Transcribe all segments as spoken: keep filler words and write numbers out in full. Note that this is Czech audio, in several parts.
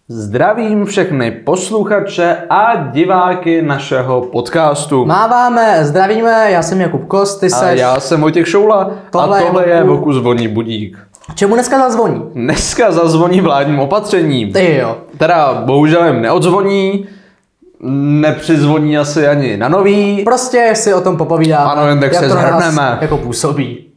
Zdravím všechny posluchače a diváky našeho podcastu. Máváme, zdravíme, já jsem Jakub Kos, ty A seš... já jsem Vojtěch Šoula tohle a tohle je Voku zvoní budík. Čemu dneska zazvoní? Dneska zazvoní vládním opatřením. Ty jo. Teda bohužel jim neodzvoní, nepřizvoní asi ani na nový. Prostě si o tom popovídáme. Ano, jen tak jak se to na nás zhrneme. jako působí.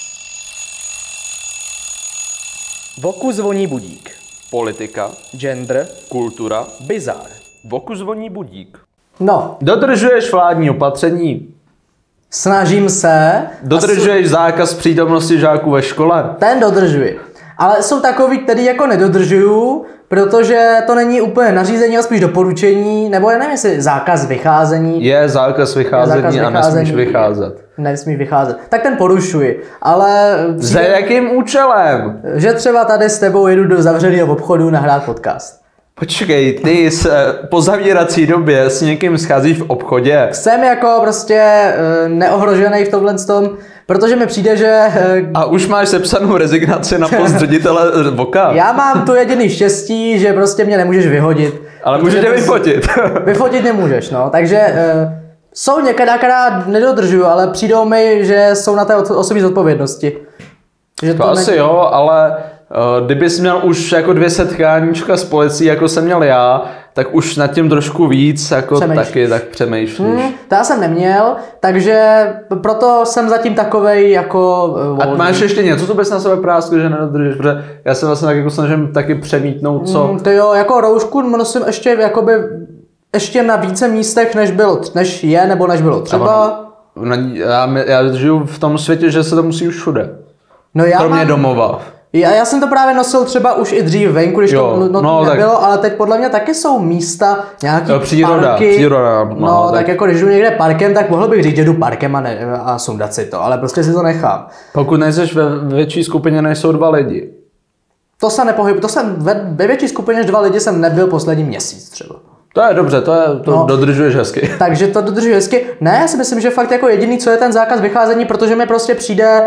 Voku zvoní budík. Politika, Gender. kultura, Bizár. Voku zvoní budík. No, Dodržuješ vládní opatření? snažím se. Dodržuješ zákaz přítomnosti žáků ve škole? Ten dodržuji. Ale jsou takový, který jako nedodržuju, protože to není úplně nařízení, ale spíš doporučení, nebo já nevím, jestli zákaz vycházení. Je zákaz vycházení, zákaz a nesmíš vycházet. Nesmí vycházet. Tak ten porušuji. Ale Za jakým účelem? že třeba tady s tebou jedu do zavřeného obchodu nahrát podcast. Počkej, ty se po zavírací době s někým scházíš v obchodě. Jsem jako prostě uh, neohrožený v tomhle tom, protože mi přijde, že uh, A už máš sepsanou rezignaci na post ředitele Voka. já mám tu jediný štěstí, že prostě mě nemůžeš vyhodit. Ale můžu tě vyfotit. Vyfotit nemůžeš, no. Takže uh, jsou některá, která nedodržuju, ale přijdou mi, že jsou na té osobní zodpovědnosti. Že To asi není... jo, ale uh, kdybys měl už jako dvě setkáníčka s policií, jako jsem měl já, tak už nad tím trošku víc jako Přemýšlíš. taky tak přemýšlíš. Hmm, to já jsem neměl, takže proto jsem zatím takovej jako uh, A máš ještě něco, co bys na sebe práskl, že nedodržíš, protože já se vlastně tak jako snažím taky přemítnout, co... Hmm, to jo, jako roušku nosím ještě jakoby ještě na více místech, než bylo, než je, nebo než bylo třeba. No, já, já žiju v tom světě, že se to musí už všude. No já Kromě mám, domova. já, já jsem to právě nosil třeba už i dřív venku, když Jo, to no, no, nebylo, tak... ale teď podle mě taky jsou místa, nějaký Jo, příroda, parky. příroda, no, No, tak... tak jako když jdu někde parkem, tak mohl bych říct, že jdu parkem a, ne, a sundat si to, ale prostě si to nechám. Pokud nejseš ve větší skupině, než jsou dva lidi. To se nepohybu, to jsem ve, ve větší skupině než dva lidi jsem nebyl poslední měsíc třeba. To je dobře, to, je, to No. dodržuješ hezky. Takže to dodržuji hezky. Ne, já si myslím, že fakt jako jediný, co je ten zákaz vycházení, protože mi prostě přijde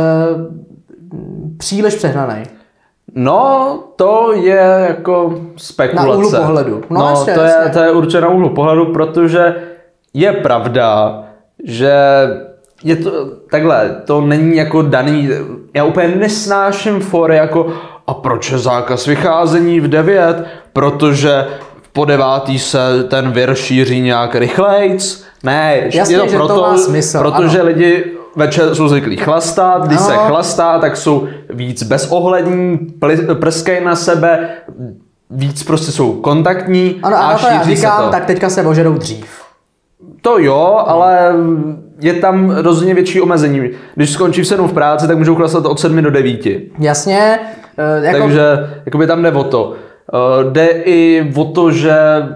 uh, příliš přehnaný. No, to je jako spekulace. Na úhlu pohledu. No, No, jasně, to, je, jasně. to je určitě na úhlu pohledu, protože je pravda, že je to takhle, to není jako daný, já úplně nesnáším fóry jako a proč je zákaz vycházení v devět, protože po devátý se ten vir šíří nějak rychlejc. Ne, Jasně, je to že proto, to má smysl, protože ano. lidi večer jsou zvyklí chlastat, když Ano. se chlastá, tak jsou víc bezohlední, pli- prskají na sebe, víc prostě jsou kontaktní Ano, a ano, to já šíří se říkám, to. tak teďka se ožerou dřív. To jo, ale je tam rozhodně větší omezení. Když skončí v sedm v práci, tak můžou chlastat od sedmi do devíti. Jasně. Uh, jako... Takže jakoby tam jde o to. Uh, jde i o to, že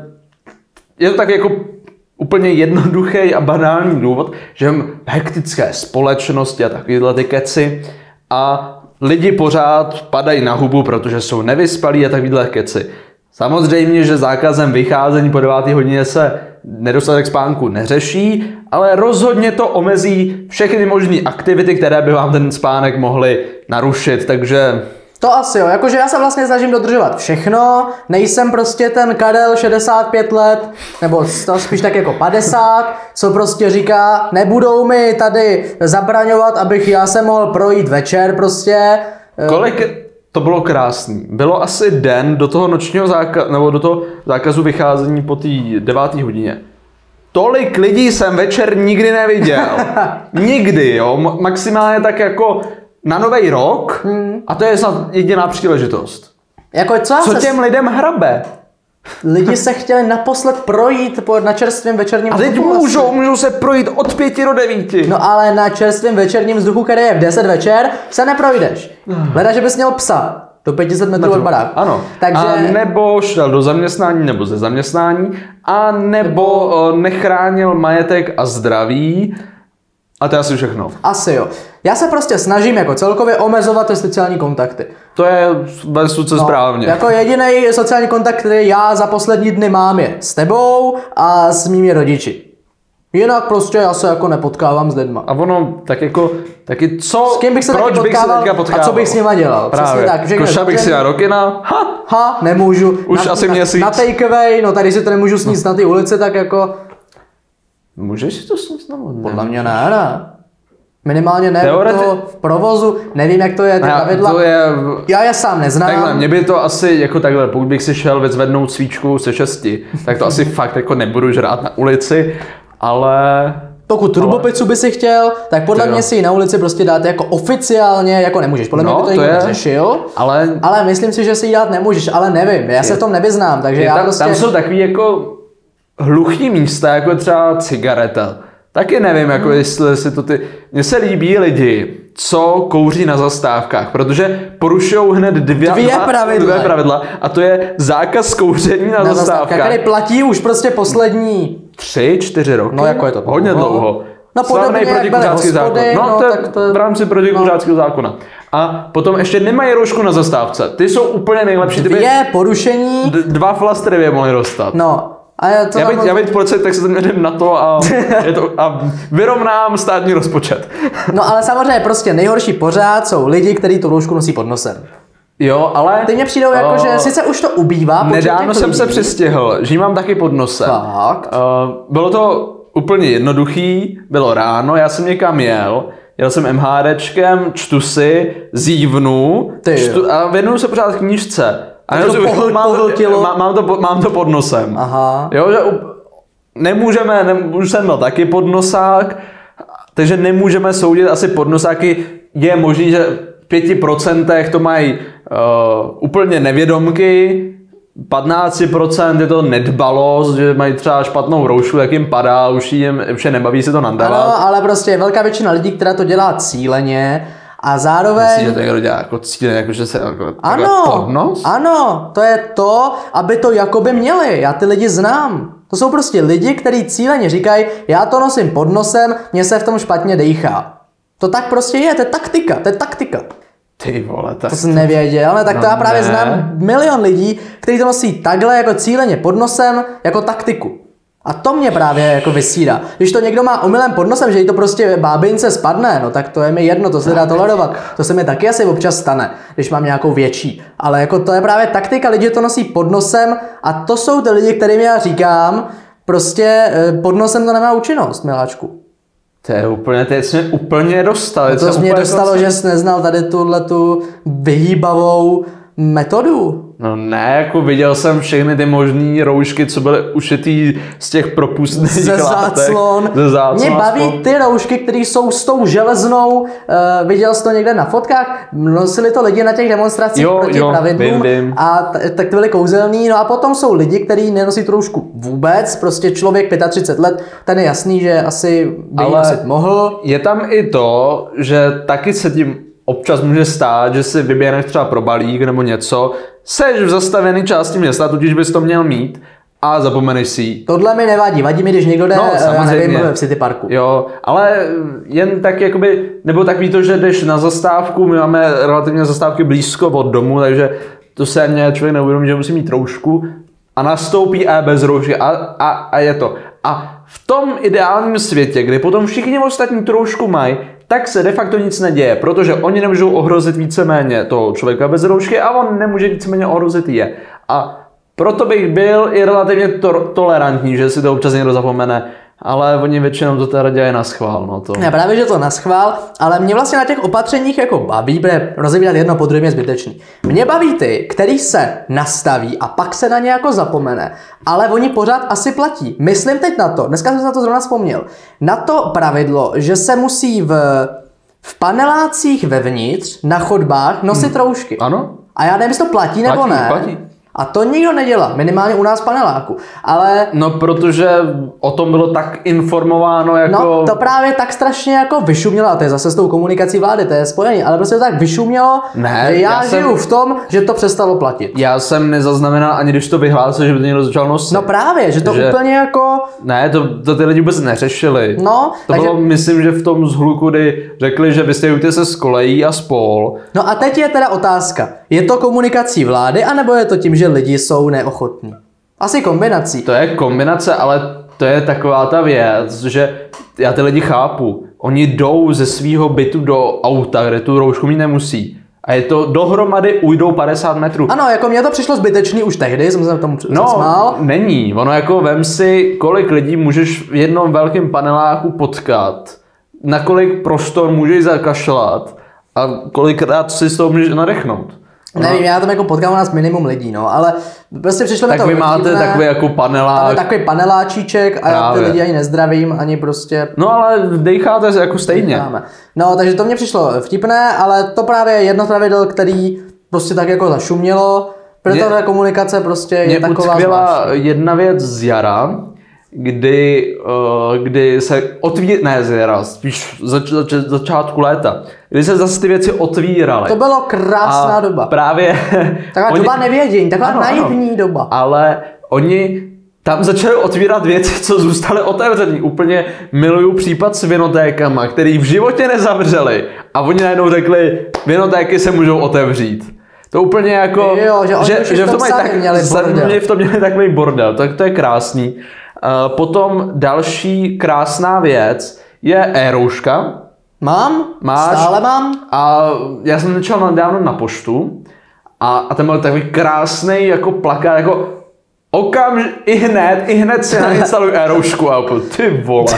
je to tak jako úplně jednoduchý a banální důvod, že v hektické společnosti a takovéhle ty keci a lidi pořád padají na hubu, protože jsou nevyspalí a takovéhle keci. Samozřejmě, že zákazem vycházení po deváté hodině se nedostatek spánku neřeší, ale rozhodně to omezí všechny možné aktivity, které by vám ten spánek mohly narušit, takže... To asi jo, jakože já se vlastně snažím dodržovat všechno, nejsem prostě ten Karel šedesát pět let, nebo to spíš tak jako padesát, co prostě říká, nebudou mi tady zabraňovat, abych já se mohl projít večer prostě. Kolik to bylo krásný. Bylo asi den do toho nočního zákazu, nebo do toho zákazu vycházení po té deváté hodině. Tolik lidí jsem večer nikdy neviděl. Nikdy, jo. Maximálně tak jako na nový rok hmm. a to je snad jediná příležitost. Jako co, Co se... těm lidem hrabe? Lidi se chtěli naposled projít po, na čerstvém večerním A teď vzduchu. můžou, můžou se projít od pěti do devíti. No ale na čerstvém večerním vzduchu, který je v deset večer, se neprojdeš. Hleda, že bys měl psa do pět set metrů od baráku. Ano. Takže... A nebo šel do zaměstnání nebo ze zaměstnání, a nebo nebo... nechránil majetek a zdraví. A to je asi všechno. Asi jo. Já se prostě snažím jako celkově omezovat ty sociální kontakty. To je vesluce No, správně. jako jediný sociální kontakt, který já za poslední dny mám, je s tebou a s mými rodiči. Jinak prostě já se jako nepotkávám s lidma. A ono tak jako, taky co, S kým bych se proč taky bych se teďka potkával? A co bych s nima dělal? Právě, tak. košel bych si na Rokina, ha, ha, nemůžu. Už na, asi na, měsíc. Na takeaway, no tady si to nemůžu sníst no. na ty ulici, tak jako... Můžeš si to sníst na vodě? Podle mě ne, ne. Minimálně ne Teoreti... to v provozu, nevím jak to je, ty pravidla. To je... Já je sám neznám. Takhle, mě by to asi jako takhle, pokud bych si šel vyzvednout svíčku se šesti, tak to asi fakt jako nebudu žrát na ulici, ale... Pokud turbopizzu by si chtěl, tak podle mě si ji na ulici prostě dát jako oficiálně, jako nemůžeš. Podle no, mě by to nikdo neřešil, ale... ale myslím si, že si ji dát nemůžeš, ale nevím, já se v tom nevyznám, takže je, já tam, prostě... Tam jsou takový jako hluchý místa, jako třeba cigareta. Taky nevím, jako hmm. jestli si to ty... Mně se líbí lidi, co kouří na zastávkách, protože porušují hned dvě, dvě, pravidla. dvě pravidla a to je zákaz kouření na, na zastávkách. Který platí už prostě poslední... Tři, čtyři roky? No jako je to hodně dlouho. dlouho. No podobně jak byly hospody, no, no, to je tak to je... v rámci protikuřáckého no. zákona. A potom ještě nemají roušku na zastávce. Ty jsou úplně nejlepší. Dvě porušení. D- dva flastry by mohli dostat. No. A já, to já, být, já být policajt, tak se tam jdem na to a, je to a vyrovnám státní rozpočet. No ale samozřejmě prostě nejhorší pořád jsou lidi, kteří tu roušku nosí pod nosem. Jo, ale... Ty mě přijdou jako, že sice už to ubývá. Nedávno jsem lidí. se přistihl, že ji mám taky pod nosem. Fakt? Uh, bylo to úplně jednoduchý, bylo ráno, já jsem někam jel, jel jsem MHDčkem, čtu si, zívnu čtu, a věnuju se pořád knížce. A to nevím, pohl, mám, mám, mám, to, mám to pod nosem. Aha. Jo, že nemůžeme, ne, už jsem byl taky podnosák, takže nemůžeme soudit asi podnosáky. Je možný, že v pěti procentech to mají uh, úplně nevědomky, patnáct procent je to nedbalost, že mají třeba špatnou roušku, jak jim padá, už, jim, už je nebaví se to nandávat. Ano, ale prostě velká většina lidí, která to dělá cíleně a zároveň... Myslíš, že to někdo dělá jako cíleně, jako že se jako ano, podnos? Ano, to je to, aby to jakoby měli, já ty lidi znám. To jsou prostě lidi, kteří cíleně říkají, já to nosím pod nosem, mně se v tom špatně dejchá. To tak prostě je, to je taktika, to je taktika. Ty vole, tak... To jsem nevěděl, ale tak no to já právě ne. znám milion lidí, kteří to nosí takhle jako cíleně pod nosem, jako taktiku. A to mě právě jako vysírá. Když to někdo má omylem pod nosem, že jí to prostě bábince spadne, no tak to je mi jedno, to se dá tolerovat. To se mi taky asi občas stane, když mám nějakou větší. Ale jako to je právě taktika, lidi to nosí pod nosem a to jsou ty lidi, kterým já říkám, prostě pod nosem to nemá účinnost, miláčku. To je úplně, teď jsi mě úplně dostal. No to jsi mě dostalo, vlastně... že jsi neznal tady tuhletu vyhýbavou metodu. No ne, jako viděl jsem všechny ty možný roušky, co byly ušitý z těch propustných ze látek. záclon. Ze záclon. Mě baví ty roušky, které jsou s tou železnou, uh, viděl jsi to někde na fotkách, nosili to lidi na těch demonstracích jo, proti jo, pravidlům vím, vím. a t- tak to byly kouzelný, no a potom jsou lidi, kteří nenosí tu roušku vůbec, prostě člověk třicet pět let, ten je jasný, že asi by ji nosit mohl. Je tam i to, že taky se tím občas může stát, že si vyběhneš třeba pro balík nebo něco, seš v zastavené části města, tudíž bys to měl mít a zapomeneš si ji. Tohle mi nevadí, vadí mi, když někdo jde, no, já nevím, v City Parku. Jo, ale jen tak jakoby, nebo tak ví to, že jdeš na zastávku, my máme relativně zastávky blízko od domu, takže to se ani člověk neuvědomí, že musí mít roušku a nastoupí a bez roušky a, a, a je to. A v tom ideálním světě, kdy potom všichni ostatní tu roušku mají, tak se de facto nic neděje, protože oni nemůžou ohrozit víceméně toho člověka bez roušky a on nemůže víceméně ohrozit je. A proto bych byl i relativně to- tolerantní, že si to občas někdo zapomene, ale oni většinou to teda dělají na schvál. No to. Ne, právě, že to na schvál, ale mě vlastně na těch opatřeních jako baví, bude rozebírat jedno po druhém je zbytečný. Mě baví ty, který se nastaví a pak se na ně jako zapomene, ale oni pořád asi platí. Myslím teď na to, dneska jsem se na to zrovna vzpomněl, na to pravidlo, že se musí v, v panelácích vevnitř, na chodbách nosit hmm. roušky. Ano. A já nevím, jestli to platí, platí nebo ne. Platí. A to nikdo nedělá, minimálně u nás v paneláku. Ale... No, protože o tom bylo tak informováno jako... No, to právě tak strašně jako vyšumělo, a to je zase s tou komunikací vlády, to je spojení, ale prostě to tak vyšumělo, ne, že já, já žiju jsem... v tom, že to přestalo platit. Já jsem nezaznamenal, ani když to vyhlásil, že by to někdo začal nosit. No právě, že to že... úplně jako... Ne, to, to ty lidi vůbec neřešili. No, to takže... bylo, myslím, že v tom zhluku, kdy řekli, že vystěhujte se z kolejí a spol. No a teď je teda otázka, je to komunikací vlády, anebo je to tím, že lidi jsou neochotní? Asi kombinací. To je kombinace, ale to je taková ta věc, že já ty lidi chápu. Oni jdou ze svého bytu do auta, kde tu roušku mít nemusí. A je to dohromady ujdou padesát metrů. Ano, jako mně to přišlo zbytečný už tehdy, jsem se tomu no, zasmál. není. Ono jako vem si, kolik lidí můžeš v jednom velkém paneláku potkat, na kolik prostor můžeš zakašlat a kolikrát si z toho můžeš nadechnout. Nevím, já tam jako potkám u nás minimum lidí, no, ale prostě přišlo mi tak to vy máte vtipné, takový jako panelák. Tam je takový paneláčíček a já ty lidi ani nezdravím, ani prostě... No ale dejcháte se jako stejně. Dejcháme. No, takže to mě přišlo vtipné, ale to právě je jedno pravidel, který prostě tak jako zašumělo, protože ta komunikace prostě je taková zvláštní. Jedna věc z jara, kdy, uh, kdy se otví... ne z jara, spíš zač, zač, začátku léta, kdy se zase ty věci otvíraly. To bylo krásná a doba. Právě... Taková oni, doba nevědění, taková ano, naivní ano, doba. Ale oni tam začali otvírat věci, co zůstaly otevřený. Úplně miluju případ s vinotékama, který v životě nezavřeli a oni najednou řekli, vinotéky se můžou otevřít. To úplně jako, jo, že, že, že v tom mají tak, měli v tom měli takový bordel, tak to je krásný. Uh, potom další krásná věc je e-rouška. Mám, Máš, stále mám. A já jsem začal nedávno na poštu a, a ten byl takový krásný jako plakát, jako okamž, i hned, i hned si nainstaluj e-roušku a úplně, ty vole.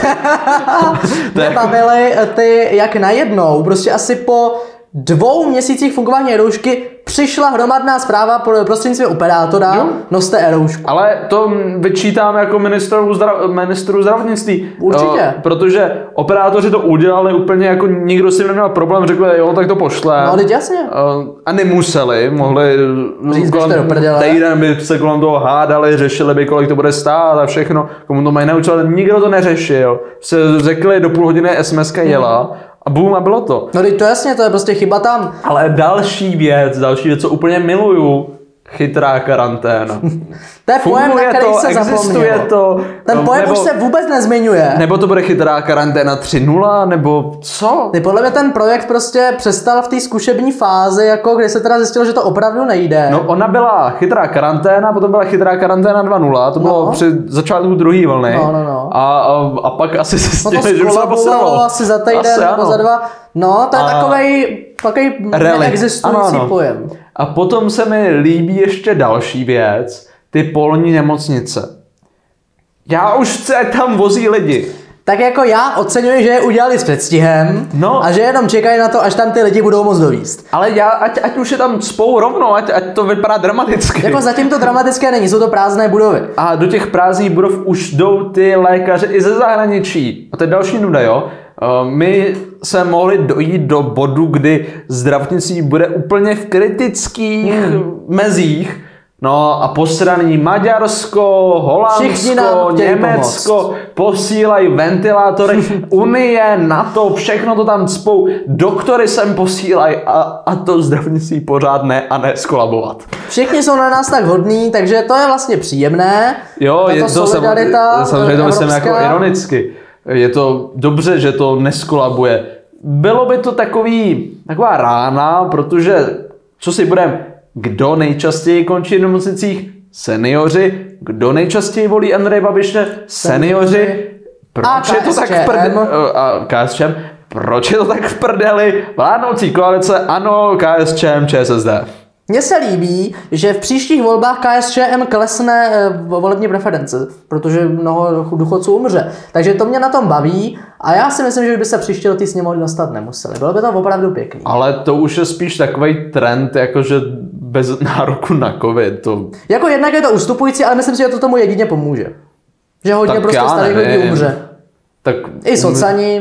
Mě jako... bavily ty jak najednou, prostě asi po dvou měsících fungování e-roušky přišla hromadná zpráva prostřednictvím operátora, jo? Noste e-roušku. Ale to vyčítám jako ministru, zdra, ministru zdravotnictví. Určitě. Uh, protože operátoři to udělali úplně jako nikdo si neměl problém, řekli, jo, tak to pošle. No, teď jasně. Uh, a nemuseli, mohli říct, kolem, týden by se kolem toho hádali, řešili by, kolik to bude stát a všechno. Komu to mají naučit, ale nikdo to neřešil. Se řekli, do půl hodiny es em eska jela. Hmm. A bum, a bylo to. No teď to jasně, to je prostě chyba tam. Ale další věc, další věc, co úplně miluju, chytrá karanténa. To je pojem, na který to, se existuje zapomnělo. to. Ten pojem nebo, už se vůbec nezmiňuje. Nebo to bude chytrá karanténa tři nula, nebo co? Ty podle mě ten projekt prostě přestal v té zkušební fázi, jako kdy se teda zjistilo, že to opravdu nejde. No ona byla chytrá karanténa, potom byla chytrá karanténa dva nula, to bylo no. při začátku druhé vlny. No, no, no. A, a, a pak asi se stihli, no že už se posralo. asi za týden nebo za dva. No, to je a... takovej, takovej neexistující pojem. A potom se mi líbí ještě další věc, ty polní nemocnice. Já už chci, ať tam vozí lidi. Tak jako já oceňuji, že je udělali s předstihem no. a že jenom čekají na to, až tam ty lidi budou moc dovízt. Ale já, ať, ať už je tam spou rovno, ať, ať to vypadá dramaticky. Jako zatím to dramatické není, jsou to prázdné budovy. A do těch prázdných budov už jdou ty lékaři i ze zahraničí. A to je další nuda, jo. My se mohli dojít do bodu, kdy zdravotnictví bude úplně v kritických hmm. mezích. No a posraný Maďarsko, Holandsko, Německo pomoct. Posílají ventilátory, Unie, NATO, všechno to tam cpou, doktory sem posílají a, a to zdravotnictví pořád ne a ne skolabovat. Všichni jsou na nás tak hodní, takže to je vlastně příjemné. Jo, je to solidarita, samozřejmě to myslím jako ironicky. Je to dobře, že to neskolabuje. Bylo by to takový, taková rána, protože co si budeme, kdo nejčastěji končí v nemocnicích? Seniori. Kdo nejčastěji volí Andreje Babiše? Seniori. Proč je to tak v prdeli? A K S Č M. Proč je to tak v prdeli? Vládnoucí koalice, ano, K S Č M, Č S S D. Mně se líbí, že v příštích volbách K S Č M klesne volební preference, protože mnoho důchodců umře. Takže to mě na tom baví a já si myslím, že by se příště do té sněmovny dostat nemuseli. Bylo by to opravdu pěkný. Ale to už je spíš takový trend, jakože bez nároku na covid. To... Jako jednak je to ustupující, ale myslím si, že to tomu jedině pomůže. Že hodně tak prostě starých lidí umře. Tak... I socani.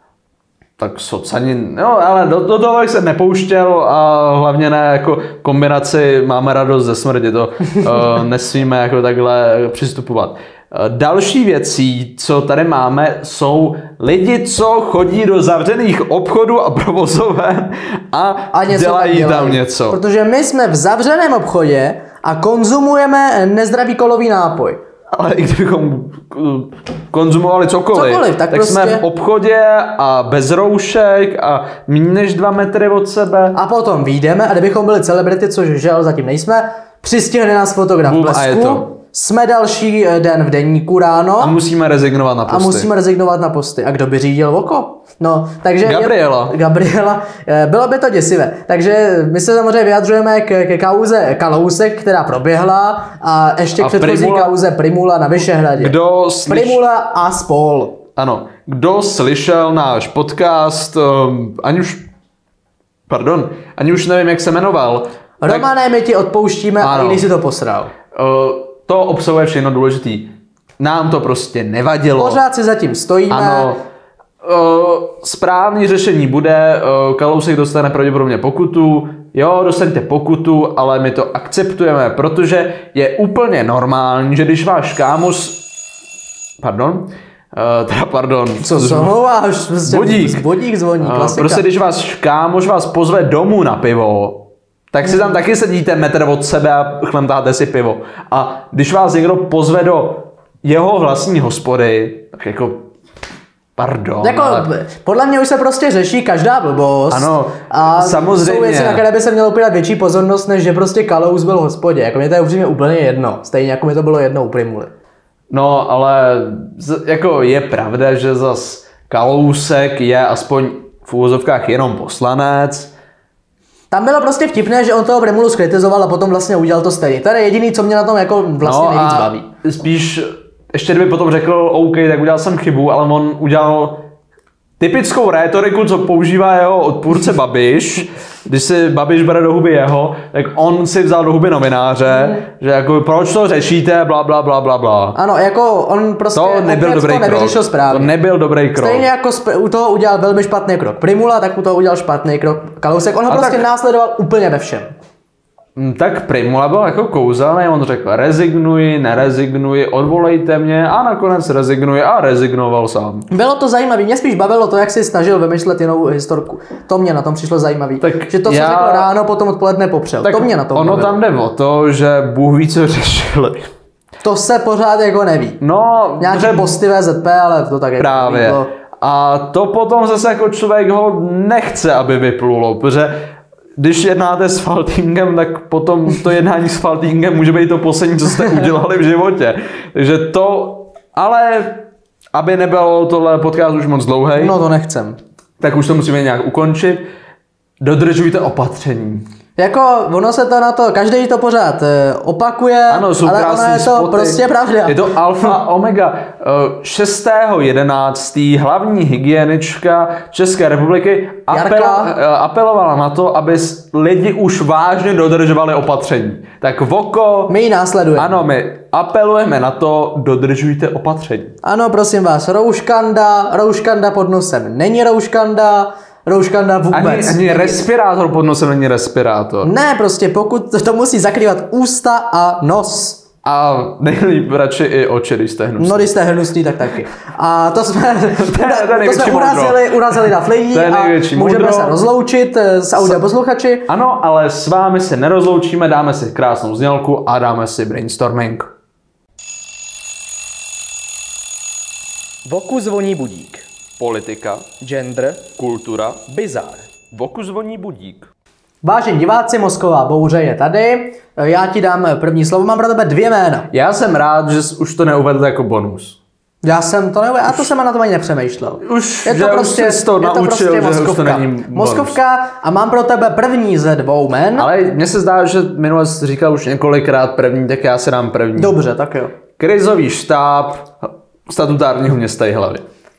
Tak socani, no ale do, do toho se nepouštěl a hlavně ne jako kombinaci máme radost ze smrti, to uh, nesmíme jako takhle přistupovat. Uh, další věcí, co tady máme, jsou lidi, co chodí do zavřených obchodů a provozoven a, a dělají tam, tam něco. Protože my jsme v zavřeném obchodě a konzumujeme nezdravý kolový nápoj. Ale i kdybychom konzumovali cokoliv, cokoliv tak, tak prostě... jsme v obchodě a bez roušek a méně než dva metry od sebe. A potom vyjdeme a kdybychom byli celebrity, což žel zatím nejsme, přistihne nás fotograf v blesku, jsme další den v deníku ráno. A musíme rezignovat na posty. A musíme rezignovat na posty. A kdo by řídil Voko? No, takže... Gabriela. Je, Gabriela. Bylo by to děsivé. Takže my se samozřejmě vyjadřujeme k, k kauze Kalousek, která proběhla a ještě k předchozí kauze Primula na Vyšehradě. Kdo slyš... Primula a spol. Ano. Kdo slyšel náš podcast, um, ani už... Pardon, ani už nevím, jak se jmenoval. Romane, tak... my ti odpouštíme, ano. A i když si to posral. Uh, to obsahuje všechno důležitý. Nám to prostě nevadilo. Pořád si zatím stojíme. Ano. Uh, správný řešení bude, uh, Kalousek dostane pravděpodobně pokutu. Jo, dostaňte pokutu, ale my to akceptujeme, protože je úplně normální, že když váš kámoš... Pardon? Uh, teda pardon. Co zhováš? Bodík. Bodík zvoní, klasika. Uh, prostě když váš kámoš vás pozve domů na pivo, tak si tam taky sedíte metr od sebe a chlemtáte si pivo. A když vás někdo pozve do jeho vlastní hospody, tak jako pardon. Jako, ale... podle mě už se prostě řeší každá blbost. Ano, a samozřejmě. Jsou věci, na které by se mělo upírat větší pozornost, než že prostě Kalous byl v hospodě. Jako mě to je upřímně úplně jedno. Stejně jako mi to bylo jedno u Primuly. No, ale jako je pravda, že zas Kalousek je aspoň v úvozovkách jenom poslanec. Tam bylo prostě vtipné, že on toho Primulu skritizoval a potom vlastně udělal to stejně. To je jediný, co mě na tom jako vlastně no nejvíc baví. Spíš ještě kdyby potom řekl, OK, tak udělal jsem chybu, ale on udělal typickou rétoriku, co používá jeho odpůrce Babiš. Když si Babiš bere do huby jeho, tak on si vzal do huby novináře, mm. že jako proč to řešíte, bla bla bla bla bla. Ano, jako on prostě to nebyl dobrý to nevyřešil krok. správně. To nebyl dobrý krok. Stejně jako u toho udělal velmi špatný krok Primula, tak u toho udělal špatný krok Kalousek. On ho A prostě tak... následoval úplně ve všem. Tak Primula byl jako kouzelný, on řekl rezignuji, nerezignuji, odvolejte mě a nakonec rezignuji a rezignoval sám. Bylo to zajímavé, mě spíš bavilo to, jak si snažil vymýšlet jinou historku. To mě na tom přišlo zajímavé. Že to, co já... řekl ráno, potom odpoledne popřel. Tak to mě na tom ono bavilo. Tam jde o to, že Bůh ví, co řešili. To se pořád jako neví. No, nějaký že... posty V Z P, ale to tak jako právě. To... A to potom zase jako člověk ho nechce, aby vyplulo, protože když jednáte s Faltýnkem, tak potom to jednání s Faltýnkem může být to poslední, co jste udělali v životě. Takže to, ale aby nebylo tohle podcast už moc dlouhý. No to nechcem. Tak už to musíme nějak ukončit. Dodržujte opatření. Jako ono se to na to, každý to pořád opakuje, ano, jsou ale ono je to spoty. Prostě pravda. Je to alfa omega. šestého jedenáctého hlavní hygienička České republiky apel, apelovala na to, aby lidi už vážně dodržovali opatření. Tak Voko... My ji následujeme. Ano, my apelujeme na to, dodržujte opatření. Ano, prosím vás, rouškanda, rouškanda pod nosem není rouškanda, rouškanda vůbec. Ani, ani respirátor pod nosem není respirátor. Ne, prostě pokud to musí zakrývat ústa a nos. A nejlíp radši i oči, když jste hnusný. No, když jste hnusný, tak taky. A to jsme, to jsme urazili, urazili na flejní a můžeme se rozloučit s audio posluchači. Ano, ale s vámi se nerozloučíme, dáme si krásnou znělku a dáme si brainstorming. Voku zvoní budík. Politika, gender, kultura, bizár. Voku zvoní budík. Vážení diváci, mozková bouře je tady. Já ti dám první slovo, mám pro tebe dvě jména. Já jsem rád, že jsi už to neuvedl jako bonus. Já jsem to neuvedl, a to jsem na tom ani nepřemýšlel. Už, je to že prostě, už jsi to naučil, prostě že mozkovka. už to není bonus. Mozkovka a mám pro tebe první ze dvou jmen. Ale mně se zdá, že minule jsi říkal už několikrát první, tak já se dám první. Dobře, tak jo. Krizový štáb statutárního města Jihlavy.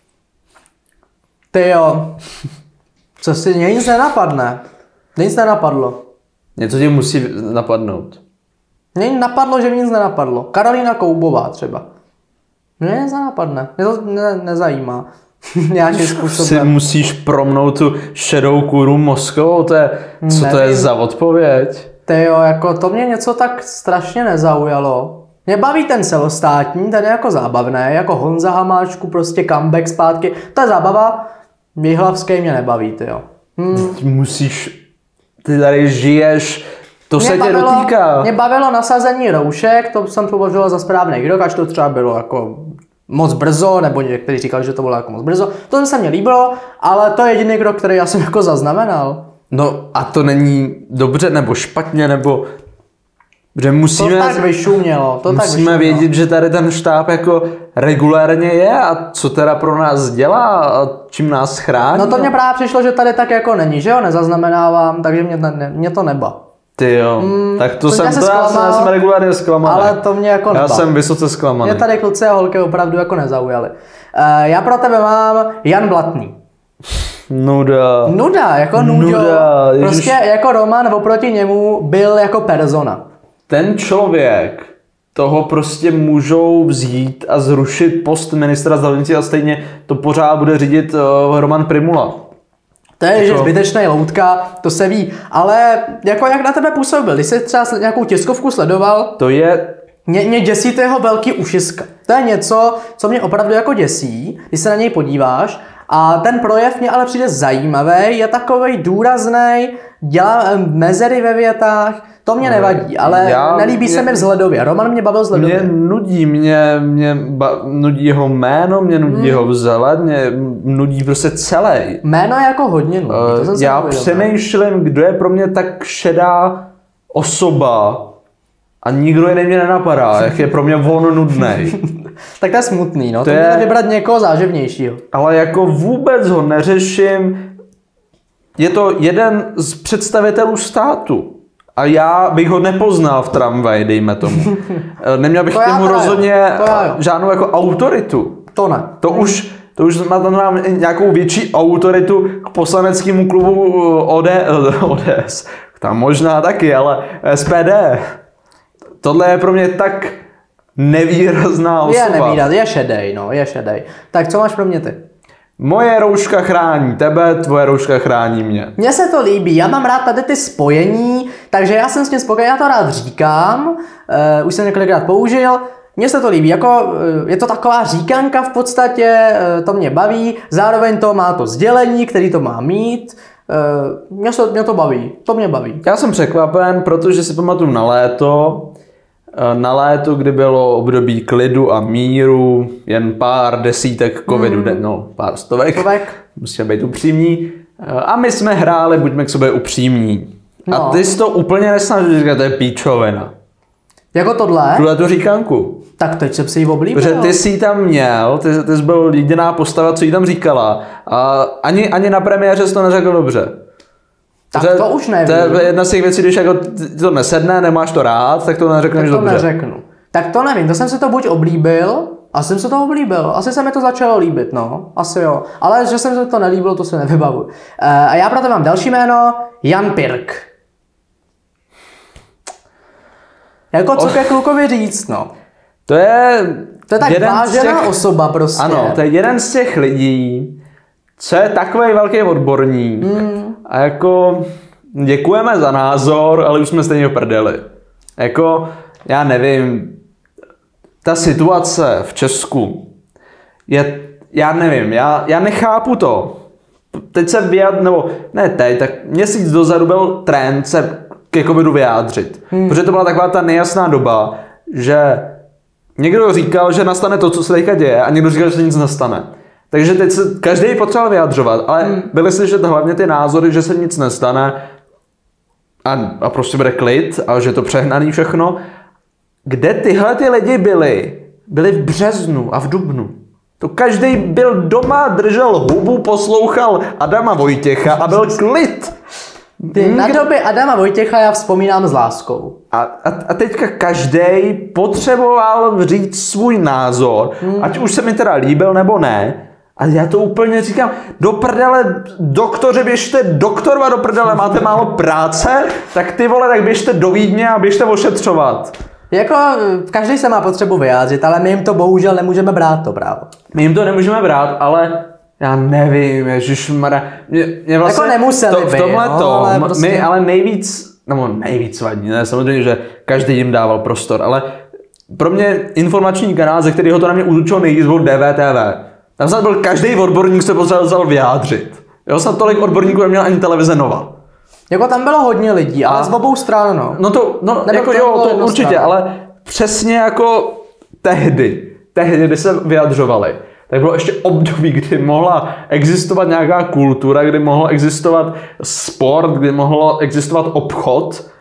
Ty jo, co si mě nic nenapadne. Nic nenapadlo. Něco ti musí napadnout. Mně napadlo, že mi nic nenapadlo. Karolína Koubová třeba. Mně nic nenapadne. Mě to ne, nezajímá. Nějakým způsobem. Si musíš promnout tu šedou kůru mozkovou, to je, co Nevím. To je za odpověď? Ty jo, jako to mě něco tak strašně nezaujalo. Mě baví ten celostátní, ten je jako zábavný, jako Honza Hamáčku, prostě comeback zpátky. To je zábava, Jihlavský mě nebaví, ty jo. Hmm. Musíš, ty tady žiješ, to mě se bavilo, tě dotýká. Mě bavilo nasazení roušek, to jsem považoval za správný krok, až to třeba bylo jako moc brzo, nebo někteří říkali, že to bylo jako moc brzo. To se mně líbilo, ale to je jediný krok, který já jsem jako zaznamenal. No a to není dobře, nebo špatně, nebo... Protože musíme, To tak vyšumělo, to tak musíme vyšumělo. vědět, že tady ten štáb jako regulérně je a co teda pro nás dělá a čím nás chrání. No to mě právě přišlo, že tady tak jako není, že jo, nezaznamenávám, takže mě, ne, mě to neba. Ty jo, mm, tak to, to jsem, já se to já, jsem, já zklamal, jsem regulárně zklamaný. Ale to mě jako Já neba. jsem vysoce zklamaný. Mě tady kluci a holky opravdu jako nezaujali. Uh, já pro tebe mám Jan Blatný. Nuda. Nuda, jako nudo. Nuda, ježiš. Prostě jako Roman oproti němu byl jako persona. Ten člověk, toho prostě můžou vzít a zrušit post ministra zdravotnictví a stejně to pořád bude řídit uh, Roman Prymula. To je, Jako- že zbytečný loutka, to se ví, ale jako jak na tebe působil, když jsi třeba nějakou tiskovku sledoval, To je mě, mě děsí to jeho velký ušiska. To je něco, co mě opravdu jako děsí, když se na něj podíváš. A ten projev mě ale přijde zajímavý, je takovej důrazný, dělá eh, mezery ve větách, to mě nevadí, ale Já- nelíbí se mě- mi vzhledově. Roman mě bavil vzhledově. Mě nudí, mě, mě ba, nudí jeho jméno, mě nudí Hmm. jeho vzhled, mě nudí prostě celý. Jméno je jako hodně nudí, to jsem si Já neuvědomil. přemýšlím, kdo je pro mě tak šedá osoba a nikdo jiný mě nenapadá, jak je pro mě on nudnej. Tak to je smutný, no. To, To to je- měli vybrat někoho záživnějšího. Ale jako vůbec ho neřeším. Je to jeden z představitelů státu. A já bych ho nepoznal v tramvaji, dejme tomu. Neměl bych To k já němu teda jo. rozhodně To já jo. žádnou jako autoritu. To ne. To už, to už má tam mám nějakou větší autoritu k poslaneckému klubu O D, O D S. Tam možná taky, ale S P D. Tohle je pro mě tak nevýrazná osoba. Je nevídat, je šedej, no, je šedej. Tak co máš pro mě ty? Moje rouška chrání tebe, tvoje rouška chrání mě. Mně se to líbí, já mám rád tady ty spojení, takže já jsem s tím spokojený, já to rád říkám, uh, už jsem několikrát použil, mně se to líbí, jako uh, je to taková říkanka v podstatě, uh, to mě baví, zároveň to má to sdělení, který to má mít, uh, mě, se, mě to baví, to mě baví. Já jsem překvapen, protože si pamatuju na léto, na léto, kdy bylo období klidu a míru, jen pár desítek covidu, mm. no pár stovek, Stovek. musíme být upřímní. A my jsme hráli, buďme k sobě upřímní. No. A ty jsi to úplně nesnažil říkat, to je píčovina. Jako tohle, Tuhle tu říkanku. tak teď jsem si ji oblíbil. Protože ty jsi ji tam měl, ty, ty jsi byl jediná postava, co jí tam říkala. A ani, ani na premiéře jsi to neřekl dobře. Tak Že- to už nevím. To je jedna z těch věcí, když jako ti to nesedne, nemáš to rád, tak to neřekneš Tak to dobře. neřeknu. Tak to nevím, to jsem si to buď oblíbil, asi jsem se to oblíbil, asi se mi to začalo líbit, no, asi jo. Ale že jsem se to nelíbilo, to si nevybavu. Uh, a já proto mám další jméno, Jan Pirk. Jako co ke klukovi říct, no. To je, To je tak jeden z vážená těch, osoba prostě. Ano, to je jeden z těch lidí, co je takový velký odborník. Mm. A jako děkujeme za názor, ale už jsme stejně v prdeli. Jako, já nevím, ta situace v Česku je, já nevím, já, já nechápu to. Teď se vyjad, nebo ne teď, tak měsíc dozadu byl trend se ke covidu vyjádřit. Hmm. Protože to byla taková ta nejasná doba, že někdo říkal, že nastane to, co se teďka děje, a někdo říkal, že se nic nastane. Takže teď se každý potřeboval vyjadřovat, ale hmm. byly slyšet hlavně ty názory, že se nic nestane a, a prostě bude klid a že to přehnaný všechno. Kde tyhle ty lidi byli? Byli v březnu a v dubnu. To každý byl doma, držel hubu, poslouchal Adama Vojtěcha a byl klid. Ty, na doby Adama Vojtěcha já vzpomínám s láskou. A, a, a teďka každý potřeboval říct svůj názor, hmm. ať už se mi teda líbil nebo ne. A já to úplně říkám, do prdele, doktoři, běžte doktorva do prdele, máte málo práce, tak ty vole, tak běžte do Vídně a běžte ošetřovat. Jako každý se má potřebu vyjádřit, ale my jim to bohužel nemůžeme brát to právo. My jim to nemůžeme brát, ale já nevím, ježišmarja. Mě, mě vlastně Jako nemuseli to, v by, tomhle no, to, ale prostě- my ale nejvíc, nebo nejvíc vadí, ne, samozřejmě, že každý jim dával prostor, ale pro mě informační kanál, ze kterého to na mě útočilo nejvíc, byl D V T V. Tam snad byl každý odborník, se potřeboval vyjádřit. Jo, snad tolik odborníků neměl ani televize Nova. Jako tam bylo hodně lidí, ale A- z obou stran, no. No to, no, Nebo jako to jo, bylo to určitě, jednostranné. ale přesně jako tehdy, tehdy, kdy se vyjadřovali, tak bylo ještě období, kdy mohla existovat nějaká kultura, kdy mohl existovat sport, kdy mohlo existovat obchod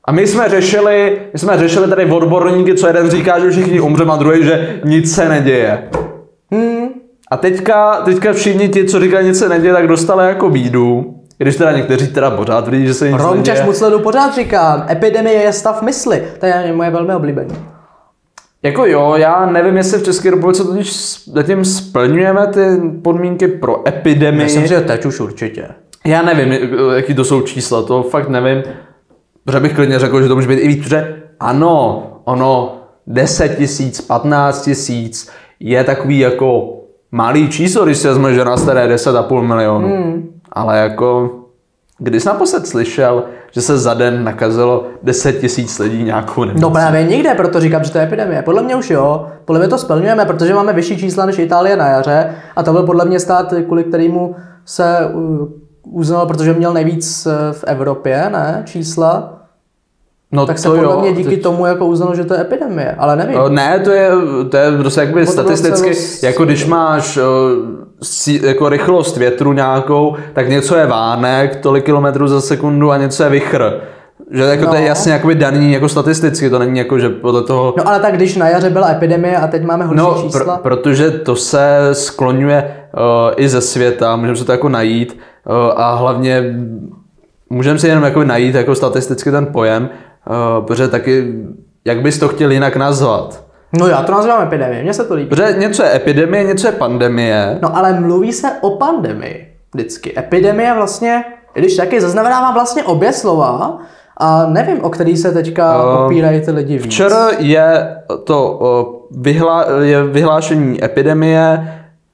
A my jsme řešili, my jsme řešili tady odborníky, co jeden říká, že všichni umřeme, a druhý, že nic se neděje. Hmm. A teďka, teďka všichni ti, co říkají, nic se neděje, tak dostali jako bídu. Když teda někteří teda pořád tvrdí, že se nic Romčaš neděje. Mucledu pořád říká, epidemie je stav mysli. To je moje velmi oblíbené. Jako jo, já nevím, jestli v České republice totiž zatím splňujeme ty podmínky pro epidemii. Myslím, že teď už určitě. Já nevím, jaký to jsou čísla, to fakt nevím. Protože bych klidně řekl, že to může být i víc, protože ano, ono deset tisíc, patnáct tisíc je takový jako malý číslo, když si vezme, že nás tady je deset a půl milionu. Hmm. Ale jako, když jsi naposled slyšel, že se za den nakazilo deset tisíc lidí nějakou nemocí? No právě nikde, proto říkám, že to je epidemie. Podle mě už jo, podle mě to splňujeme, protože máme vyšší čísla než Itálie na jaře a to byl podle mě stát, kvůli kterému se uznal, protože měl nejvíc v Evropě, ne, čísla. No tak to se podle jo, mě díky teď... tomu jako uznalo, že to je epidemie, ale nevím. Ne, to je, to je prostě jakoby Bo statisticky, celos... jako když máš uh, jako rychlost větru nějakou, tak něco je vánek, tolik kilometrů za sekundu a něco je vichr. Že jako no. To je jasně jakoby daný jako statisticky, to není jako, že podle toho... No ale tak když na jaře byla epidemie a teď máme horší no, čísla? Pr- protože to se skloňuje uh, i ze světa, můžeme se to jako najít uh, a hlavně můžeme si jenom jako najít jako statisticky ten pojem, uh, protože taky, jak bys to chtěl jinak nazvat? No já to nazývám epidemie, mně se to líbí. Protože něco je epidemie, něco je pandemie. No ale mluví se o pandemii vždycky. Epidemie vlastně, když taky zaznamenávám vlastně obě slova, a nevím, o který se teďka uh, opírají ty lidi víc. Včera je to uh, vyhlá, je vyhlášení epidemie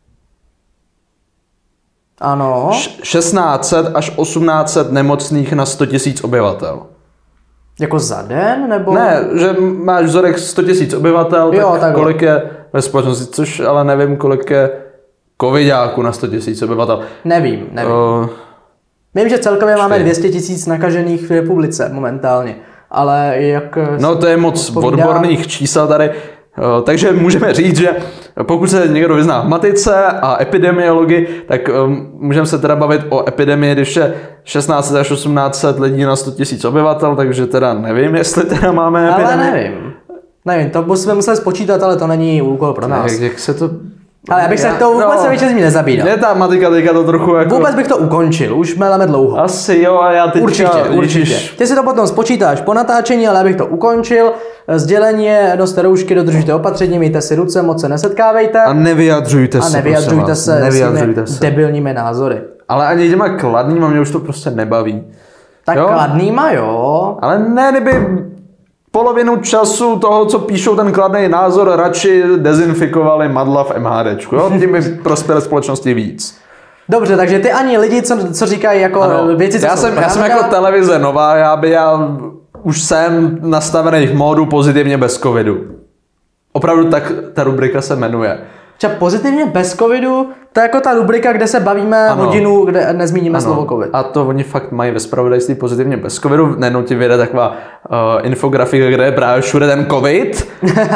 ano. šestnáct set až osmnáct set nemocných na sto tisíc obyvatel. Jako za den, nebo? Ne, že máš vzorek sto tisíc obyvatel, tak, jo, tak kolik je ve společnosti, což ale nevím, kolik je covidáků na sto tisíc obyvatel. Nevím, nevím. Uh, Vím, že celkově máme dvě stě tisíc nakažených v republice momentálně, ale jak... No to je moc odpovídá... odborných čísel tady, uh, takže můžeme říct, že pokud se někdo vyzná v matice a epidemiologii, tak um, můžeme se teda bavit o epidemii, když je šestnáct set až osmnáct set lidí na sto tisíc obyvatel, takže teda nevím, jestli teda máme epidemii. Ale nevím. Nevím, to bychom museli spočítat, ale to není úkol pro nás. Jak, jak se to... Ale já bych se to vůbec no, se nezabíral. Je ta matika teďka to trochu jako... Vůbec bych to ukončil, už meleme dlouho. Asi jo, a já teďka... Určitě, určitě. Ty si to potom spočítáš po natáčení, ale já bych to ukončil. Sdělení je, noste roušky, dodržujte opatření, mějte si ruce, moc se nesetkávejte. A nevyjadřujte se. A nevyjadřujte se nevyjadřujte s debilními názory. Ale ani těma kladnýma mě už to prostě nebaví. Tak jo? Kladnýma jo. Ale ne, kdyby... Polovinu času toho, co píšou ten kladný názor, radši dezinfikovali madla v MHDčku. Jo? Tím by prospěli společnosti víc. Dobře, takže ty ani lidi, co, co říkají jako ano. věci, co já jsou jsem, já jsem jako televize nová, já, by, já už jsem nastavený v módu pozitivně bez covidu. Opravdu tak ta rubrika se jmenuje. Třeba pozitivně bez covidu, to je jako ta rubrika, kde se bavíme ano. hodinu, kde nezmíníme ano. slovo covid. A to oni fakt mají ve zpravodajství pozitivně bez covidu. Nejenom ti vyjde taková uh, infografika, kde je právě všude ten covid.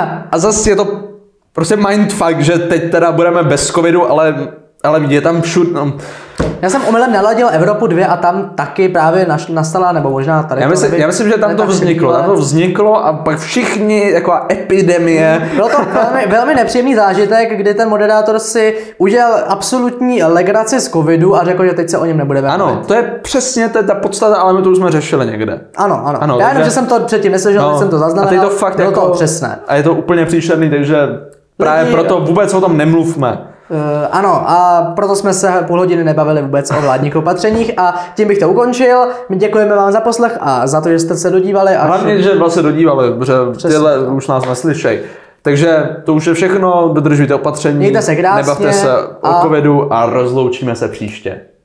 A zase je to prostě mindfuck, že teď teda budeme bez covidu, ale, ale je tam všude. No. Já jsem omylem naladil Evropu dva a tam taky právě nastala, nebo možná tady já myslím, nevím, já myslím, že tam to vzniklo, tam to vzniklo a pak všichni, jako epidemie. Bylo to velmi, velmi nepříjemný zážitek, kdy ten moderátor si udělal absolutní legraci z covidu a řekl, že teď se o něm nebudeme Ano, bavit. to je přesně ta podstata, ale my to už jsme řešili někde. Ano, ano. ano já jenom, že jsem to předtím neslyšel, no, že jsem to zaznamenal. A teď to fakt bylo jako, to přesné. A je to úplně příšerný, takže právě Lidi, proto vůbec o tom nemluvme. Uh, ano, a proto jsme se půl hodiny nebavili vůbec o vládních opatřeních a tím bych to ukončil. My děkujeme vám za poslech a za to, že jste se dodívali. Až... Hlavně, že vlastně dodívali, protože tyhle už nás neslyšej. Takže to už je všechno, dodržujte opatření, mějte se krásně, nebavte se o a... covidu a rozloučíme se příště.